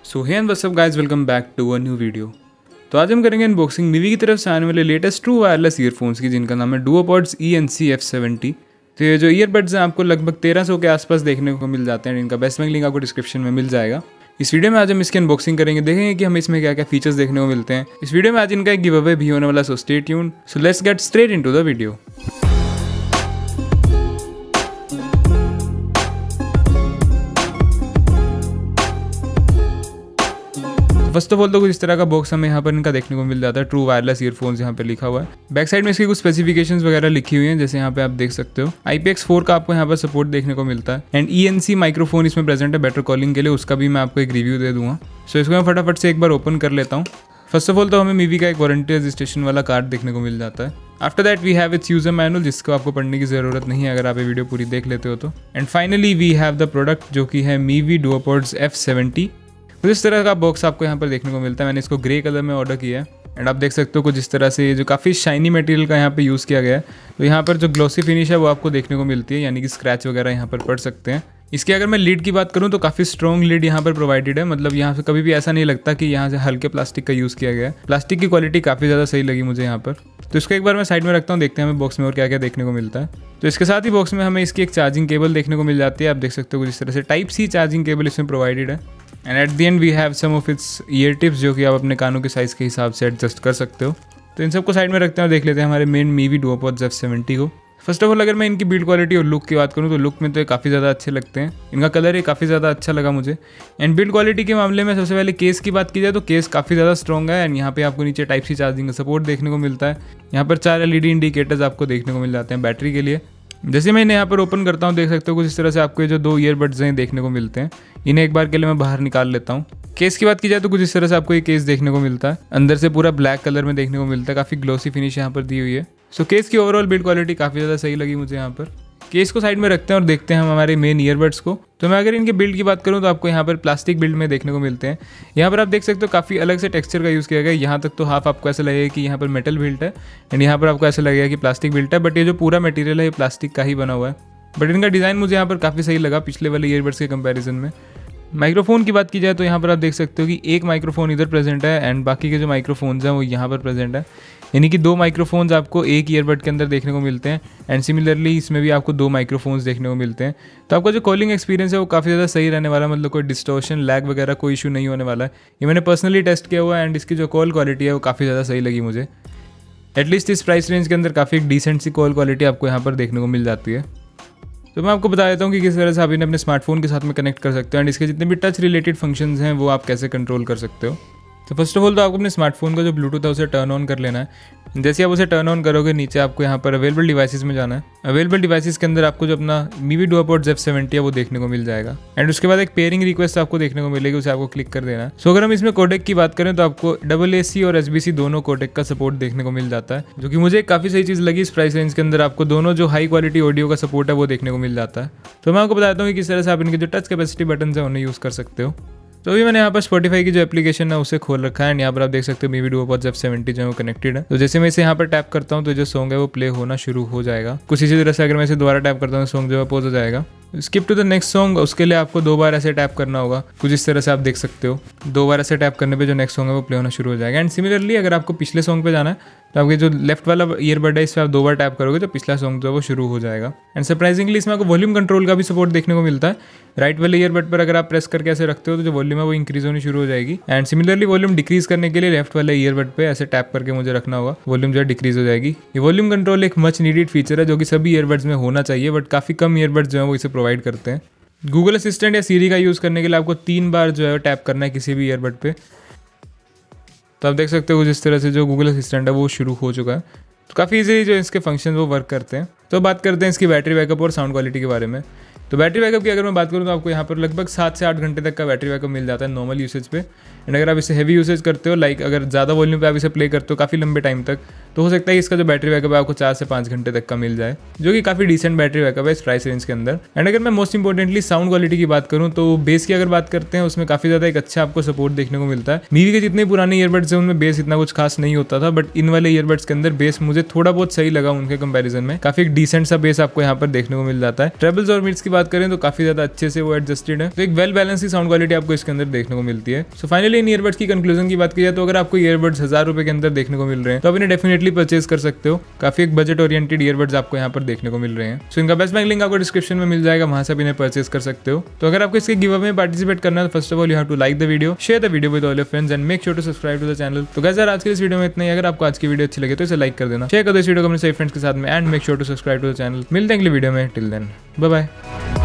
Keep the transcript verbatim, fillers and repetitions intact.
So hey and what's up guys, welcome back to a new video. तो आज हम करेंगे अनबॉक्सिंग मीवी की तरफ से आने वाले लेटेस्ट ट्रू वायरलेस ईयरफोन्स की, जिनका नाम है Duopods E N C F seventy. तो ये जो ईयरबड्स हैं आपको लगभग तेरह सौ के आसपास देखने को मिल जाते हैं। इनका बेस्ट लिंक आपको डिस्क्रिप्शन में मिल जाएगा। इस वीडियो में आज हम इसकी अनबॉक्सिंग करेंगे, देखेंगे कि हमें इसमें क्या क्या फीचर्स देखने को मिलते हैं। इस वीडियो में आज इनका एक गिव अवे भी होने वाला, so stay tuned. So let's get straight into the video. First of all तो कुछ इस तरह का बॉक्स हमें यहाँ पर इनका देखने को मिल जाता है। ट्रू वायरलेस ईयरफोन्स यहाँ पे लिखा हुआ है। बैक साइड में इसकी कुछ स्पेसिफिकेशंस वगैरह लिखी हुई हैं, जैसे यहाँ पे आप देख सकते हो। आई पी एक्स फोर का आपको यहाँ पर सपोर्ट देखने को मिलता है and E N C microphone इसमें प्रेजेंट है बेटर कॉलिंग के लिए। उसका भी मैं आपको एक रिव्यू दे दूंगा। सो इसको मैं फटाफट से एक बार ओपन कर लेता हूँ। फर्स्ट ऑफ ऑल तो हमें मीवी का एक वारंटी रजिस्ट्रेशन वाला कार्ड देखने को मिल जाता है। After that we have its user manual, जिसको आपको पढ़ने की जरूरत नहीं है अगर आप ये वीडियो पूरी देख लेते हो तो। And finally we have the product, जो कि है मीवी डुओपॉड्स एफ सेवेंटी। कुछ इस तरह का बॉक्स आपको यहाँ पर देखने को मिलता है। मैंने इसको ग्रे कलर में ऑर्डर किया है एंड आप देख सकते हो कुछ इस तरह से, जो काफ़ी शाइनी मटेरियल का यहाँ पे यूज़ किया गया है। तो यहाँ पर जो ग्लॉसी फिनिश है वो आपको देखने को मिलती है, यानी कि स्क्रैच वगैरह यहाँ पर पड़ सकते हैं। इसकी अगर मैं लीड की बात करूँ तो काफ़ी स्ट्रॉन्ग लीड यहाँ पर प्रोवाइडेड है। मतलब यहाँ से कभी भी ऐसा नहीं लगता कि यहाँ से हल्के प्लास्टिक का यूज़ किया गया है। प्लास्टिक की क्वालिटी काफ़ी ज़्यादा सही लगी मुझे यहाँ पर। तो इसको एक बार मैं साइड में रखता हूँ, देखते हैं हमें बॉक्स में और क्या क्या देखने को मिलता है। तो इसके साथ ही बॉक्स में हमें इसकी एक चार्जिंग केबल देखने को मिल जाती है। आप देख सकते हो कुछ इस तरह से टाइप सी चार्जिंग केबल इसमें प्रोवाइडेड है। And at the end we have some of its ear tips, जो कि आप अपने कानों के साइज़ के हिसाब से एडजस्ट कर सकते हो। तो इन सबको साइड में रखते हैं और देख लेते हैं हमारे main Mivi Duopods F seventy को। फर्स्ट ऑफ ऑल अगर मैं इनकी बिल्ड क्वालिटी और लुक की बात करूँ तो लुक में तो ये काफ़ी ज़्यादा अच्छे लगते हैं। इनका कलर ये काफ़ी ज़्यादा अच्छा लगा मुझे। एंड बिल्ड क्वालिटी के मामले में सबसे पहले केस की बात की जाए तो केस काफ़ी ज़्यादा स्ट्रॉन्ग है। एंड यहाँ पे आपको नीचे टाइप सी चार्जिंग का सपोर्ट देखने को मिलता है। यहाँ पर चार एल ई डी इंडिकेटर्स आपको देखने को मिल जाते हैं बैटरी के लिए। जैसे मैं इन्हें यहाँ पर ओपन करता हूँ, देख सकते हो कुछ इस तरह से आपको जो दो ईयरबड्स हैं देखने को मिलते हैं। इन्हें एक बार के लिए मैं बाहर निकाल लेता हूँ। केस की बात की जाए तो कुछ इस तरह से आपको ये केस देखने को मिलता है। अंदर से पूरा ब्लैक कलर में देखने को मिलता है। काफ़ी ग्लोसी फिनिश यहाँ पर दी हुई है। सो केस की ओवरऑल बिल्ड क्वालिटी काफ़ी ज़्यादा सही लगी मुझे यहाँ पर। केस को साइड में रखते हैं और देखते हैं हम हमारे मेन ईयरबड्स को। तो मैं अगर इनके बिल्ड की बात करूँ तो आपको यहाँ पर प्लास्टिक बिल्ड में देखने को मिलते हैं। यहाँ पर आप देख सकते हो काफ़ी अलग से टेक्सचर का यूज़ किया गया है। यहाँ तक तो हाफ आपको ऐसा लगेगा कि यहाँ पर मेटल बिल्ट है एंड यहाँ पर आपको ऐसा लगेगा कि प्लास्टिक बिल्ट है। बट ये जो पूरा मटेरियल है ये प्लास्टिक का ही बना हुआ है। बट इनका डिज़ाइन मुझे यहाँ पर काफ़ी सही लगा पिछले वाले ईयरबड्स के कंपैरिजन में। माइक्रोफोन की बात की जाए तो यहाँ पर आप देख सकते हो कि एक माइक्रोफोन इधर प्रेजेंट है एंड बाकी के जो माइक्रोफोन्स हैं वो यहाँ पर प्रेजेंट है। यानी कि दो माइक्रोफोन्स आपको एक ईयरबड के अंदर देखने को मिलते हैं। एंड सिमिलरली इसमें भी आपको दो माइक्रोफोन्स देखने को मिलते हैं। तो आपका जो कॉलिंग एक्सपीरियंस है वो काफ़ी ज़्यादा सही रहने वाला, मतलब कोई डिस्टॉर्शन लैग वगैरह कोई इशू नहीं होने वाला है। ये मैंने पर्सनली टेस्ट किया हुआ है एंड इसकी जो कॉल क्वालिटी है वो काफ़ी ज़्यादा सही लगी मुझे। एटलीस्ट इस प्राइस रेंज के अंदर काफ़ी एक डिसेंट सी कॉल क्वालिटी आपको यहाँ पर देखने को मिल जाती है। तो मैं आपको बता देता हूँ कि किस तरह से आप इन्हें अपने स्मार्टफोन के साथ में कनेक्ट कर सकते हो एंड इसके जितने भी टच रिलेटेड फंक्शंस हैं वो आप कैसे कंट्रोल कर सकते हो। तो फर्स्ट ऑफ ऑल तो आपको अपने स्मार्टफोन का जो ब्लूटूथ है उसे टर्न ऑन कर लेना है। जैसे आप उसे टर्न ऑन करोगे, नीचे आपको यहाँ पर अवेलेबल डिवाइसेस में जाना है। अवेलेबल डिवाइसेस के अंदर आपको जो अपना मीवी डुओपॉड्स एफ सेवेंटी है वो देखने को मिल जाएगा। एंड उसके बाद एक पेयरिंग रिक्वेस्ट आपको देखने को मिलेगी, उसे आपको क्लिक कर देना है। सो अगर हम इसमें कोडेक की बात करें तो आपको डबल ए सी और एस बी सी दोनों कोडेक का सपोर्ट देखने को मिल जाता है, जो कि मुझे काफ़ी सही चीज़ लगी। इस प्राइस रेंज के अंदर आपको दोनों जो हाई क्वालिटी ऑडियो का सपोर्ट है वो देखने को मिल जाता है। तो मैं आपको बताता हूँ कि किस तरह से आप इनके जो टच कैपेसिटी बटन है उन्हें यूज़ कर सकते हो। तो अभी मैंने यहाँ पर स्पॉटिफाई की जो एप्लीकेशन है उसे खोल रखा है एंड यहाँ पर आप देख सकते हो मीवी डुओपॉड्स एफ सेवेंटी जो है वो कनेक्टेड है। तो जैसे मैं इसे यहाँ पर टैप करता हूँ तो जो सॉन्ग है वो प्ले होना शुरू हो जाएगा। कुछ इसी तरह से अगर मैं इसे दोबारा टैप करता हूँ सॉन्ग जो है पॉज हो जाएगा। Skip to the next song, उसके लिए आपको दो बार ऐसे टैप करना होगा। कुछ इस तरह से आप देख सकते हो, दो बार ऐसे टैप करने पे जो नेक्स्ट सॉन्ग है वो प्ले होना शुरू हो जाएगा। एंड सिमिलरली अगर आपको पिछले सॉन्ग पे जाना है तो आपके जो लेफ्ट वाला ईयरबड है इस पर आप दो बार टैप करोगे तो पिछला सॉन्ग जो है वो शुरू हो जाएगा। एंड सरप्राइजिंगली इसमें आपको वॉल्यूम कंट्रोल का भी सपोर्ट देखने को मिलता है। राइट वाले ईयरबड पर अगर आप प्रेस करके ऐसे रखते हो तो जो वॉल्यूम है वो इंक्रीज होनी शुरू हो जाएगी। एंड सिमिलरली वॉल्यूम डिक्रीज करने के लिए लेफ्ट वाले ईयरबड पे ऐसे टैप करके मुझे रखना होगा, वॉल्यूम जो है डिक्रीज हो जाएगी। ये वॉल्यूम कंट्रोल एक मच नीडेड फीचर है जो कि सभी ईयरबड्स में होना चाहिए, बट काफ़ी कम ईयरबड्स जो है वो इसे प्रोवाइड करते हैं। गूगल असिस्टेंट या सीरी का यूज़ करने के लिए आपको तीन बार जो है टैप करना है किसी भी ईयरबड पे। तो आप देख सकते हो जिस तरह से जो गूगल असिस्टेंट है वो शुरू हो चुका है। तो काफ़ी इजीली जो इसके फंक्शन वो वर्क करते हैं। तो बात करते हैं इसकी बैटरी बैकअप और साउंड क्वालिटी के बारे में। तो बैटरी बैकअप की अगर मैं बात करूँ तो आपको यहाँ पर लगभग सात से आठ घंटे तक का बैटरी बैकअप मिल जाता है नॉर्मल यूसेज पे। एंड अगर आप इसे हैवी यूसेज करते हो, लाइक अगर ज़्यादा वॉल्यूम पे आप इसे प्ले करते हो काफ़ी लंबे टाइम तक, तो हो सकता है इसका जो बैटरी बैकअप है आपको चार से पाँच घंटे तक का मिल जाए, जो कि काफ़ी डिसेंट बैटरी बैकअप है इस प्राइस रेंज के अंदर। एंड अगर मैं मोस्ट इंपॉर्टेंटली साउंड क्वालिटी की बात करूँ तो बेस की अगर बात करते हैं उसमें काफ़ी ज़्यादा एक अच्छा आपको सपोर्ट देखने को मिलता है। मीवी के जितने पुराने ईयरबड्स हैं उनमें बेस इतना कुछ खास नहीं होता था, बट इन वाले ईयरबड्स के अंदर बेस मुझे थोड़ा बहुत सही लगा उनके कंपैरिजन में। काफ़ी एक डिसेंट सा बेस आपको यहाँ पर देखने को मिल जाता है। ट्रेबल्स और मिड्स की बात करें तो काफी ज्यादा अच्छे से वो एडजस्टेड है, तो एक वेल बैलेंस की साउंड क्वालिटी आपको इसके अंदर देखने को मिलती है। सो फाइनली इन ईयरबड्स की कंक्लूजन की बात की जाए तो अगर आपको ईयरबड्स हजार रुपए के अंदर देखने को मिल रहे हैं तो आप इन्हें डेफिनेटली परचेज कर सकते हो। काफी एक बजट ओरिएंटेड ईयरबड्स आपको यहाँ पर देखने को मिल रहे हैं। सो इनका बेस्ट बाय लिंक आपको डिस्क्रिप्शन में मिल जाएगा, वहां से आप इन्हें परचेज कर सकते हो। तो अगर आपको इसके गिव अवे में पार्टिसिपेट करना है तो first of all you have to like the video, share the video with all your friends and make sure to subscribe to the channel. तो गाइस यार आज के इस वीडियो में इतना ही। अगर आपको आज की वीडियो अच्छी लगे तो इसे लाइक कर देना, शेयर कर दो इस वीडियो को अपने सही फ्रेंड्स के साथ में and make sure to subscribe to the channel. मिलते हैं अगली वीडियो में, टिल देन बाय बाय।